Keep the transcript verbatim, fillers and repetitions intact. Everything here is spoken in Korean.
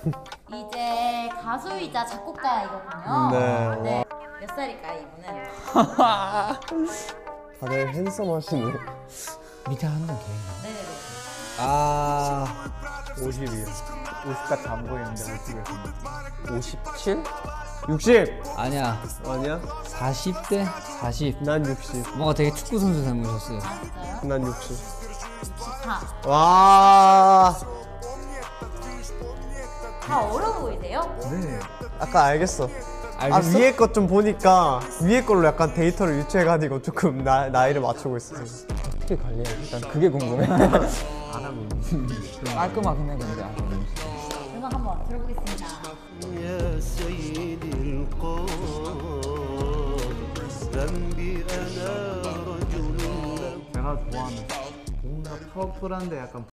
이제 가수이자 작곡가이거든요. 네. 네. 몇 살일까요, 이분은? 다들 핸섬하시네. 밑에 한 명 더 있나? 네네네. 아 오십이요. 오십까지 안 보이는데 오십이요. 오십칠? 육십! 아니야 아니야? 사십 대? 사십. 난 육십. 뭔가 되게 축구 선수 닮으셨어요. 아, 진짜요? 난 육십. 육십사. 와. 다 어려 보이세요? 네. 아까 알겠어. 알겠어? 아, 위에 것 좀 보니까 위에 걸로 약간 데이터를 유추해가지고 조금 나, 나이를 맞추고 있어요. 어떻게 관리해? 일단 그게 궁금해. 알아보고. 깔끔하긴 해 근데. 음악 한번 들어보겠습니다. يا سيدي القوم ذنبي أنا رجل 제가 좋아하는 뭔가 파워풀한데 약간